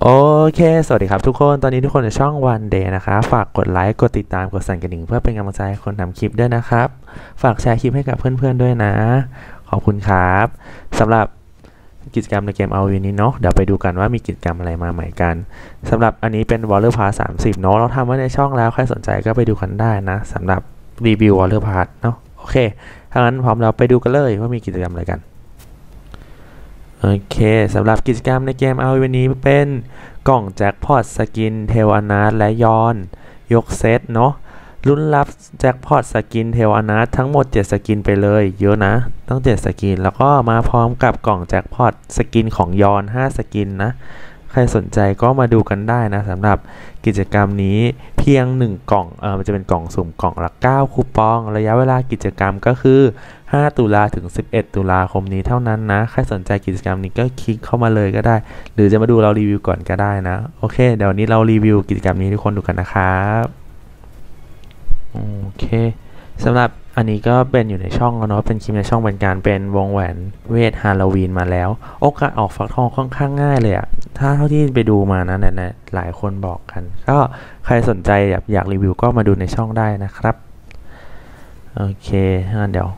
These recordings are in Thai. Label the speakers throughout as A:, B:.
A: โอเคสวัสดีครับทุกคนตอนนี้ทุกคนในช่อง One Day นะคะฝากกดไลค์กดติดตามกดสั่นกระดิ่งเพื่อเป็นกำลังใจให้คนทำคลิปด้วยนะครับฝากแชร์คลิปให้กับเพื่อนๆด้วยนะขอบคุณครับสำหรับกิจกรรมในเกม RV นี้เนาะเดี๋ยวไปดูกันว่ามีกิจกรรมอะไรมาใหม่กันสำหรับอันนี้เป็น Water Pass 30เนาะเราทำไว้ในช่องแล้วใครสนใจก็ไปดูกันได้นะสำหรับรีวิว Water Pass เนาะโอเคถ้างั้นพร้อมแล้วไปดูกันเลยว่ามีกิจกรรมอะไรกันโอเคสำหรับกิจกรรมในเกม RV วันนี้เป็นกล่องแจ็คพอตสกินเทลอนาร์ตและยอนยกเซตเนาะลุ้นรับแจ็คพอตสกินเทลอนาร์ตทั้งหมด7สกินไปเลยเยอะนะต้อง7สกินแล้วก็มาพร้อมกับกล่องแจ็คพอตสกินของยอน5สกินนะใครสนใจก็มาดูกันได้นะสำหรับกิจกรรมนี้เพียง1กล่องมันจะเป็นกล่องสุ่มกล่องละ9คูปองระยะเวลากิจกรรมก็คือ5 ตุลาถึง11 ตุลาคมนี้เท่านั้นนะใครสนใจกิจกรรมนี้ก็คลิกเข้ามาเลยก็ได้หรือจะมาดูเรารีวิวก่อนก็ได้นะโอเคเดี๋ยวนี้เรารีวิวกิจกรรมนี้ทุกคนดูกันนะครับโอเคสำหรับอันนี้ก็เป็นอยู่ในช่องแล้วเนาะเป็นคลิปในช่องเป็นการเป็นวงแหวนเวทฮาโลวีนมาแล้วโอกาสออกฟักทองค่อนข้างง่ายเลยอะถ้าเท่าที่ไปดูมานะเนี่ยหลายคนบอกกันก็ใครสนใจอยากรีวิวก็มาดูในช่องได้นะครับโอเคเดี๋ยว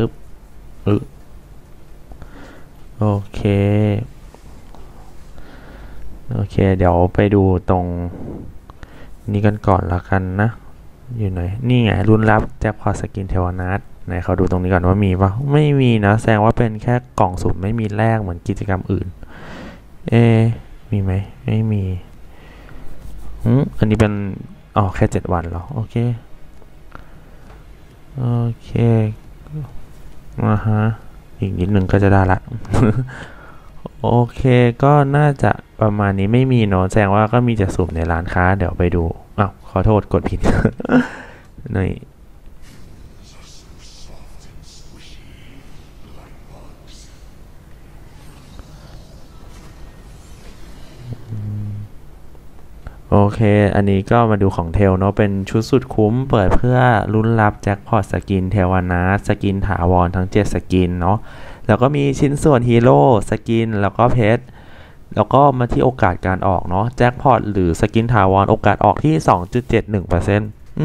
A: โอเคเดี๋ยวไปดูตรงนี้กันก่อนละกันนะอยู่ไหนนี่ไงรุ่นรับแจ็คพอตสกินเทวนาทไหนเขาดูตรงนี้ก่อนว่ามีปะไม่มีนะแสดงว่าเป็นแค่กล่องสุ่มไม่มีแลกเหมือนกิจกรรมอื่นมีไหมไม่มีอันนี้เป็นแค่7 วันเหรอโอเคอีกนิดนึงก็จะได้ละ โอเคก็น่าจะประมาณนี้ไม่มีเนาะแสดงว่าก็มีจะสุ่มในร้านค้าเดี๋ยวไปดูขอโทษกดผิด นี่โอเคอันนี้ก็มาดูของเทลเนาะเป็นชุดสุดคุ้มเปิดเพื่อลุ้นรับแจ็คพอตสกินเทวานาสกินถาวรทั้ง7สกินเนาะแล้วก็มีชิ้นส่วนฮีโร่สกินแล้วก็เพชรแล้วก็มาที่โอกาสการออกเนาะแจ็คพอตหรือสกินถาวรโอกาสออกที่ 2.71%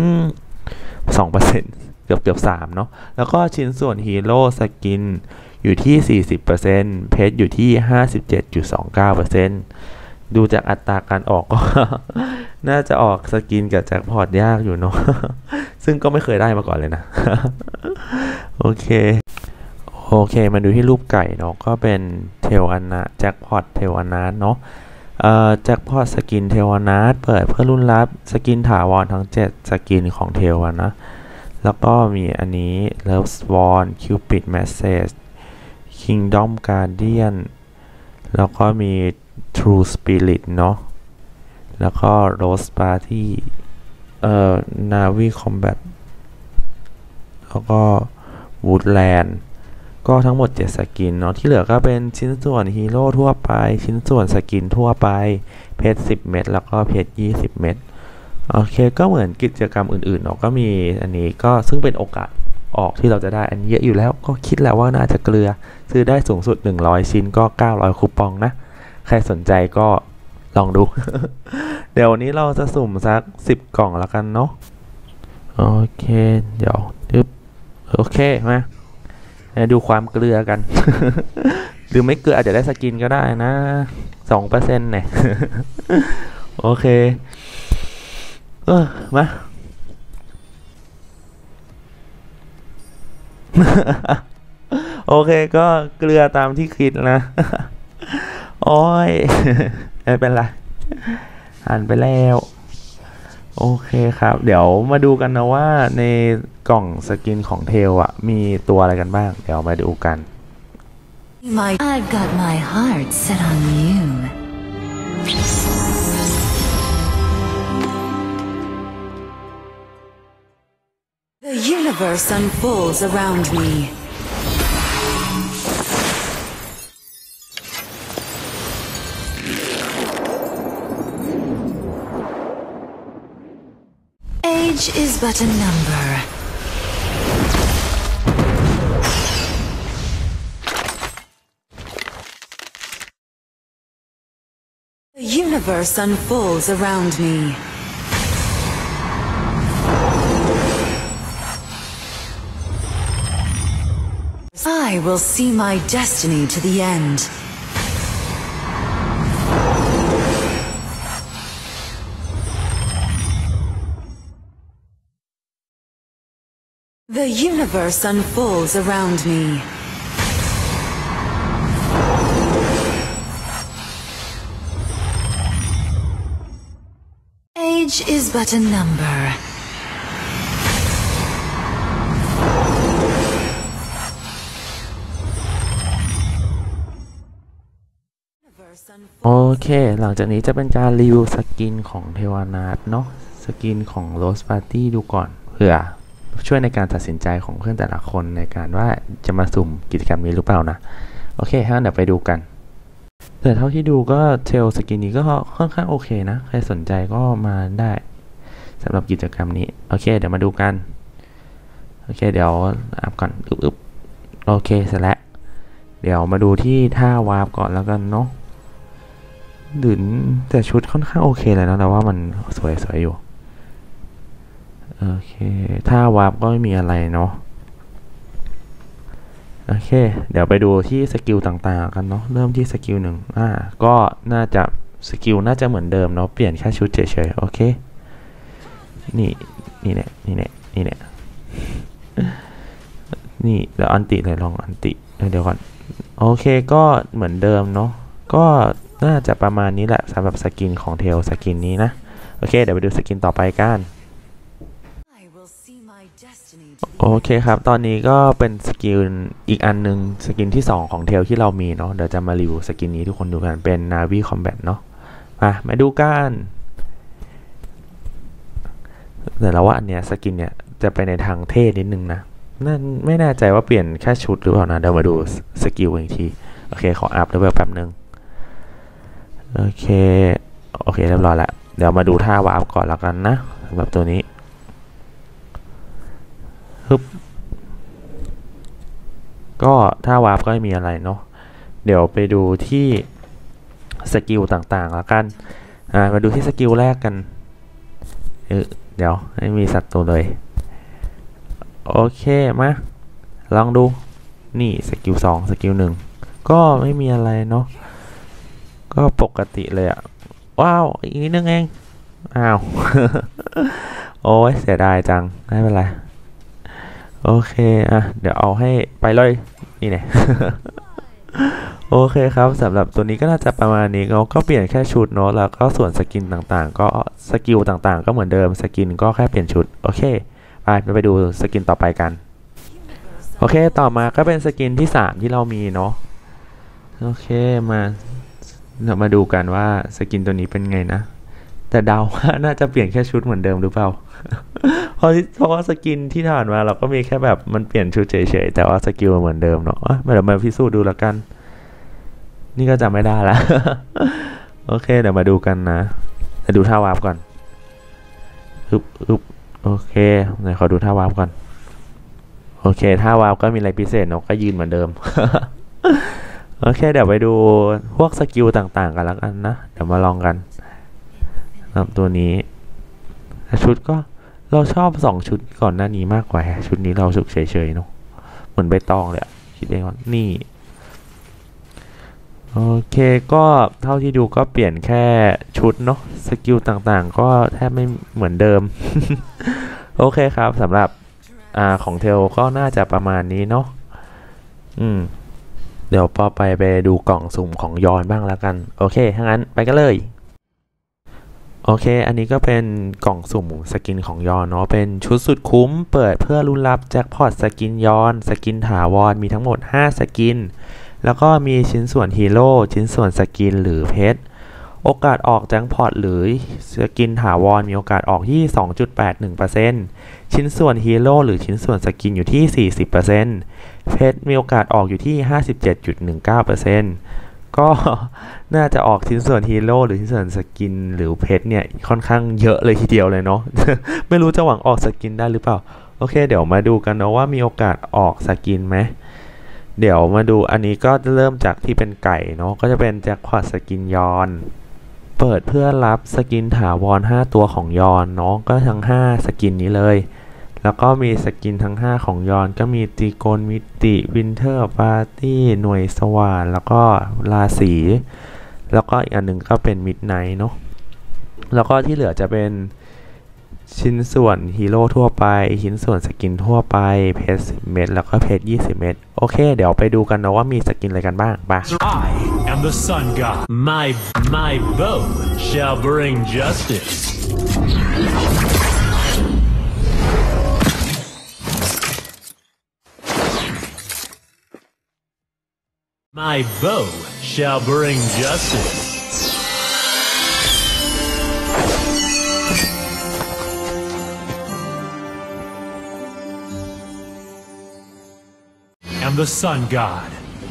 A: 2%เกือบ3เนาะแล้วก็ชิ้นส่วนฮีโร่สกินอยู่ที่ 40% เพชรอยู่ที่ 57.29%ดูจากอัตราการออกก็ น่าจะออกสกินกับแจ็คพอตยากอยู่เนาะ ซึ่งก็ไม่เคยได้มาก่อนเลยนะ โอเคมาดูที่รูปไก่เนาะก็เป็นเทลอนาแจ็คพอตเทลอนาเนาะแจ็คพอตสกินเทลอนาเปิดเพื่อรุ่นรับสกินถาวรทั้ง7สกินของเทลนะแล้วก็มีอันนี้ Love Swan Cupid Message Kingdom Guardian แล้วก็มี True Spirit เนาะแล้วก็ Rose Party Navy Combat แล้วก็ Woodland ก็ทั้งหมด7สกินเนาะที่เหลือก็เป็นชิ้นส่วนฮีโร่ทั่วไปชิ้นส่วนสกินทั่วไปเพชร10 เม็ดแล้วก็เพชร20 เม็ดโอเคก็เหมือนกิจกรรมอื่นๆเนาะก็มีอันนี้ก็ซึ่งเป็นโอกาสออกที่เราจะได้อันเยอะอยู่แล้วก็คิดแล้วว่าน่าจะเกลือซื้อได้สูงสุด100ชิ้นก็900คูปองนะใครสนใจก็ลองดู เดี๋ยววันนี้เราจะสุ่มสัก10 กล่องแล้วกันเนาะโอเคเดี๋ยวโอเคมาดูความเกลือกัน หรือไม่เกลืออาจจะได้สกินก็ได้นะ 2% เนี่ย โอเคมา โอเคก็เกลือตามที่คิดนะ โอ้ยไม่เป็นไรหันไปแล้วโอเคครับเดี๋ยวมาดูกันนะว่าในกล่องสกินของเทลมีตัวอะไรกันบ้างเดี๋ยวมาดูกัน
B: I've got my heart set on you. The universe unfolds around me. Age is but a number. The universe unfolds around me. I will see my destiny to the end. The universe unfolds around me. Age is but a number.
A: โอเคหลังจากนี้จะเป็นการรีวิวสกินของเทวานาถเนาะสกินของโรสปาร์ตี้ดูก่อนเผื่อช่วยในการตัดสินใจของเพื่อนแต่ละคนในการว่าจะมาสุ่มกิจกรรมนี้หรือเปล่านะโอเคงั้นเดี๋ยวไปดูกันแต่เท่าที่ดูก็เทลสกินนี้ก็ค่อนข้างโอเคนะใครสนใจก็มาได้สำหรับกิจกรรมนี้โอเคเดี๋ยวมาดูกันโอเคเดี๋ยวอัพก่อนอึบโอเคเสร็จแล้วเดี๋ยวมาดูที่ท่าวาร์ปก่อนแล้วกันเนาะดืนแต่ชุดค่อนข้างโอเคเลยนะแต่ว่ามันสวยอยู่โอเคท่าวาร์ปก็ไม่มีอะไรเนาะโอเคเดี๋ยวไปดูที่สกิลต่างๆกันเนาะเริ่มที่สกิลหนึ่งก็น่าจะสกิลน่าจะเหมือนเดิมเนาะเปลี่ยนแค่ชุดเฉยๆโอเคนี่เนี่ยนี่เดี๋ยวอันติเลยลองอันติเดี๋ยวก่อนโอเคก็เหมือนเดิมเนาะก็น่าจะประมาณนี้แหละสำหรับสกินของเทลสกินนี้นะโอเคเดี๋ยวไปดูสกินต่อไปกันโอเคครับตอนนี้ก็เป็นสกิลอีกอันนึงสกินที่2ของเทลที่เรามีเนาะเดี๋ยวจะมารีวิวสกินนี้ทุกคนดูกันเป็น Na'vi Combat เนาะมาดูกันแต่เราว่าอันเนี้ยสกินเนี้ยจะไปในทางเท่นิดนึงนะนั่นไม่แน่ใจว่าเปลี่ยนแค่ชุดหรือเปล่านะเดี๋ยวมาดูสกิลอีกทีโอเคขออัพเลเวลแป๊บนึงโอเคเรียบร้อยแล้วเดี๋ยวมาดูท่าวาร์ปก่อนแล้วกันนะสำหรับตัวนี้ก็ท่าวาร์ปก็ไม่มีอะไรเนาะเดี๋ยวไปดูที่สกิลต่างๆแล้วกันมาดูที่สกิลแรกกันเดี๋ยวไม่มีสัตว์ตัวเลยโอเคมาลองดูนี่สกิล2สกิล1ก็ไม่มีอะไรเนาะก็ปกติเลยว้าวอีกนิดนึงเองอ้าว โอ้ยเสียดายจังไม่เป็นไรโอเคเดี๋ยวเอาให้ไปเลยนี่เนี่ย โอเคครับสำหรับตัวนี้ก็น่าจะประมาณนี้ก็เปลี่ยนแค่ชุดเนาะแล้วก็ส่วนสกินต่างๆก็สกิลต่างๆก็เหมือนเดิมสกินก็แค่เปลี่ยนชุดโอเคไปดูสกินต่อไปกันโอเคต่อมาก็เป็นสกินที่3ที่เรามีเนาะโอเคมาดูกันว่าสกินตัวนี้เป็นไงนะแต่เดาว่าน่าจะเปลี่ยนแค่ชุดเหมือนเดิมหรือเปล่า เพราะว่าสกินที่ผ่านมาเราก็มีแค่แบบมันเปลี่ยนชุดเฉยๆแต่ว่าสกิลเหมือนเดิมเนาะเดี๋ยวมาพิสูจน์ดูแล้วกันนี่ก็จำไม่ได้แล้ว โอเคเดี๋ยวมาดูกันนะดูท่าวาร์ปก่อนโอเคไหนขอดูท่าวาร์ปก่อนโอเคท่าวาร์ปก็มีอะไรพิเศษเนาะก็ยืนเหมือนเดิม โอเคเดี๋ยวไปดูพวกสกิลต่างๆกันแล้วกันนะเดี๋ยวมาลองกันครับตัวนี้ชุดก็เราชอบ2ชุดก่อนหน้านี้มากกว่าชุดนี้เราสุกเฉยๆเนาะเหมือนใบตองเลยคิดเองว่านี่โอเคก็เท่าที่ดูก็เปลี่ยนแค่ชุดเนาะสกิลต่างๆก็แทบไม่เหมือนเดิม โอเคครับสำหรับของเทลก็น่าจะประมาณนี้เนาะเดี๋ยวไปดูกล่องสุ่มของยอนบ้างแล้วกันโอเคถ้างั้นไปกันเลยโอเคอันนี้ก็เป็นกล่องสุ่มสกินของยอนเนาะเป็นชุดสุดคุ้มเปิดเพื่อลุ้นรับแจ็คพอตสกินยอนสกินถาวรมีทั้งหมด5สกินแล้วก็มีชิ้นส่วนฮีโร่ชิ้นส่วนสกินหรือเพชรโอกาสออกแจ็คพอตหรือสกินถาวรมีโอกาสออกที่ 2.81% ชิ้นส่วนฮีโร่หรือชิ้นส่วนสกินอยู่ที่ 40% เพชรมีโอกาสออกอยู่ที่ 57.19% ก็น่าจะออกชิ้นส่วนฮีโร่หรือชิ้นส่วนสกินหรือเพชรเนี่ยค่อนข้างเยอะเลยทีเดียวเลยเนาะ ไม่รู้จะหวังออกสกินได้หรือเปล่าโอเคเดี๋ยวมาดูกันนะว่ามีโอกาสออกสกินไหมเดี๋ยวมาดูอันนี้ก็เริ่มจากที่เป็นไก่เนาะก็จะเป็นแจ็คพอตสกินยอนเปิดเพื่อรับสกินถาวร5ตัวของยอนเนาะก็ทั้ง5สกินนี้เลยแล้วก็มีสกินทั้ง5ของยอนก็มีตรีโกณมิติวินเทอร์ปาร์ตี้หน่วยสว่านแล้วก็ราศีแล้วก็อีกอันหนึ่งก็เป็นมิดไนท์เนาะแล้วก็ที่เหลือจะเป็นชิ้นส่วนฮีโร่ทั่วไปชิ้นส่วนสกินทั่วไปเพชร10 เม็ดแล้วก็เพชร20 เม็ดโอเคเดี๋ยวไปดูกันนะว่ามีสกินอะไรกันบ้างไป
C: I am the sun god. My bow shall bring justice. My bow shall bring justice. I am the sun god.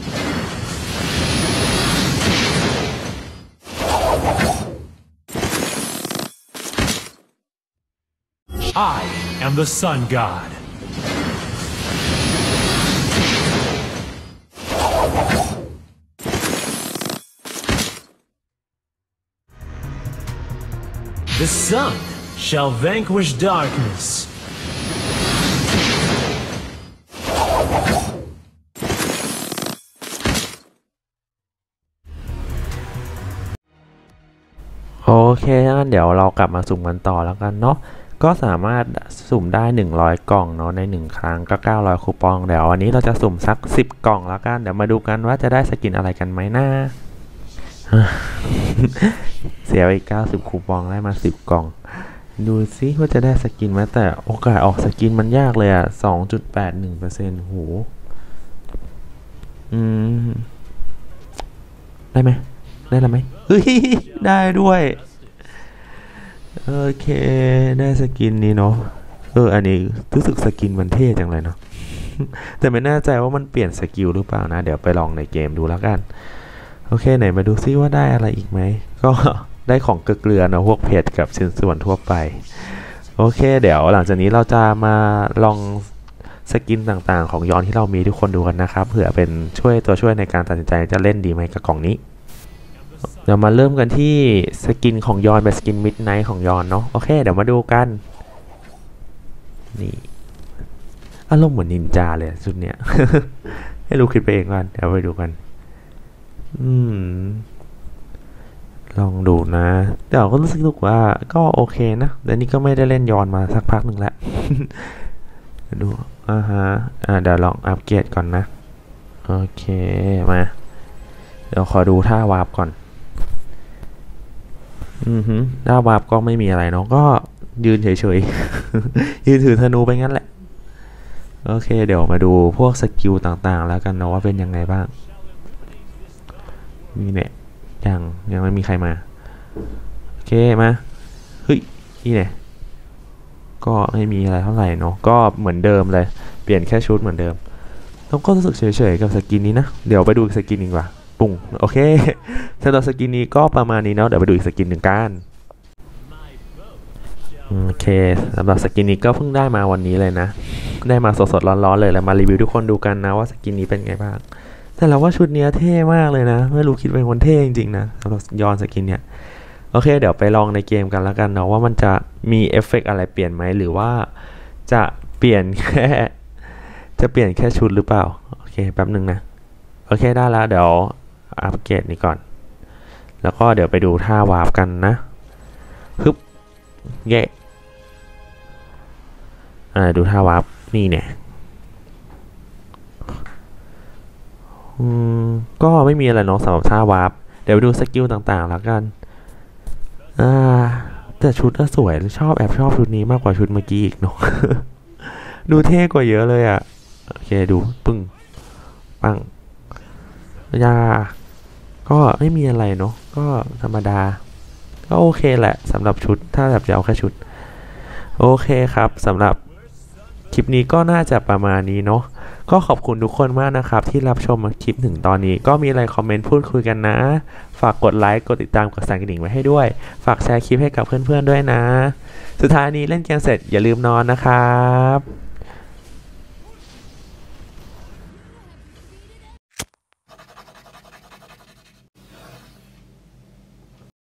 C: I am the sun god. The sun shall vanquish darkness.
A: โอเคงั้นเดี๋ยวเรากลับมาสุ่มกันต่อแล้วกันเนาะก็สามารถสุ่มได้100กล่องเนาะใน1ครั้งก็900คูปองเดี๋ยววันนี้เราจะสุ่มสัก10กล่องแล้วกันเดี๋ยวมาดูกันว่าจะได้สกินอะไรกันไหมนะ เสียไป90คูปองได้มา10กล่องดูซิว่าจะได้สกินไหมแต่โอกาสออกสกินมันยากเลยอ่ะ 2.81% โหได้ไหมได้แล้วไหมเฮ้ยได้ด้วยโอเคได้สกินนี้เนาะอันนี้รู้สึกสกินมันเท่จังเลยเนาะ แต่ไม่แน่ใจว่ามันเปลี่ยนสกิลหรือเปล่านะเดี๋ยวไปลองในเกมดูแล้วกันโอเคไหนมาดูซิว่าได้อะไรอีกไหมก็ ได้ของเกลือเนาะพวกเพชรกับชิ้นส่วนทั่วไปโอเคเดี๋ยวหลังจากนี้เราจะมาลองสกินต่างๆของยอนที่เรามีทุกคนดูกันนะครับเผื่อเป็นตัวช่วยในการตัดสินใจจะเล่นดีไหมกับกล่องนี้เดี๋ยวมาเริ่มกันที่สกินของยอนเป็นสกินมิดไนท์ของยอนเนาะโอเคเดี๋ยวมาดูกันนี่อารมณ์เหมือนนินจาเลยชุดเนี้ย ให้รู้คิดไปเองกันเดี๋ยวไปดูกันลองดูนะเดี๋ยวก็รู้สึกว่าก็โอเคนะแต่นี่ก็ไม่ได้เล่นยอนมาสักพักหนึ่งแล้ว ดูเดี๋ยวลองอัปเกรดก่อนนะโอเคมาเดี๋ยวขอดูท่าวาร์ปก่อนท่าวาร์ปก็ไม่มีอะไรเนาะก็ยืนเฉยๆ ยืนถือธนูไปงั้นแหละโอเคเดี๋ยวมาดูพวกสกิลต่างๆแล้วกันเนาะว่าเป็นยังไงบ้างมีเนี่ยยังไม่มีใครมาโอเคมาเฮ้ยนี่เนี่ยก็ไม่มีอะไรเท่าไหร่เนาะก็เหมือนเดิมเลยเปลี่ยนแค่ชุดเหมือนเดิมแล้วก็รู้สึกเฉยๆกับสกินนี้นะเดี๋ยวไปดูสกินดีกว่าปุ่งโอเคสำหรับสกินนี้ก็ประมาณนี้เนาะเดี๋ยวไปดูอีกสกินหนึ่งกันโอเคสำหรับสกินนี้ก็เพิ่งได้มาวันนี้เลยนะได้มาสดๆร้อนๆเลยแล้วมารีวิวทุกคนดูกันนะว่าสกินนี้เป็นไงบ้างแต่เราว่าชุดนี้เท่มากเลยนะไม่รู้คิดเป็นคนเท่จริงๆนะสำหรับยอนสกินเนี่ยโอเคเดี๋ยวไปลองในเกมกันแล้วกันเนาะว่ามันจะมีเอฟเฟกต์อะไรเปลี่ยนไหมหรือว่าจะเปลี่ยนแค่ชุดหรือเปล่าโอเคแป๊บนึงนะโอเคได้แล้วเดี๋ยวอัปเกรดนี้ก่อนแล้วก็เดี๋ยวไปดูท่าวาร์ปกันนะฮึบเย่ดูท่าวาร์ปนี่เนี่ยก็ไม่มีอะไรเนาะสำหรับท่าวาร์ปเดี๋ยวไปดูสกิลต่างๆแล้วกันแต่ชุดสวยแอบชอบชุดนี้มากกว่าชุดเมื่อกี้อีกเนาะ ดูเท่กว่าเยอะเลยอ่ะโอเคดูปึ้งปังก็ไม่มีอะไรเนาะก็ธรรมดาก็โอเคแหละสำหรับชุดถ้าแบบจะเอาแค่ชุดโอเคครับสำหรับคลิปนี้ก็น่าจะประมาณนี้เนาะก็ขอบคุณทุกคนมากนะครับที่รับชมคลิปถึงตอนนี้ก็มีอะไรคอมเมนต์พูดคุยกันนะฝากกดไลค์กดติดตามกดสั่นกระดิ่งไว้ให้ด้วยฝากแชร์คลิปให้กับเพื่อนๆด้วยนะสุดท้ายนี้เล่นเกมเสร็จอย่าลืมนอนนะครับ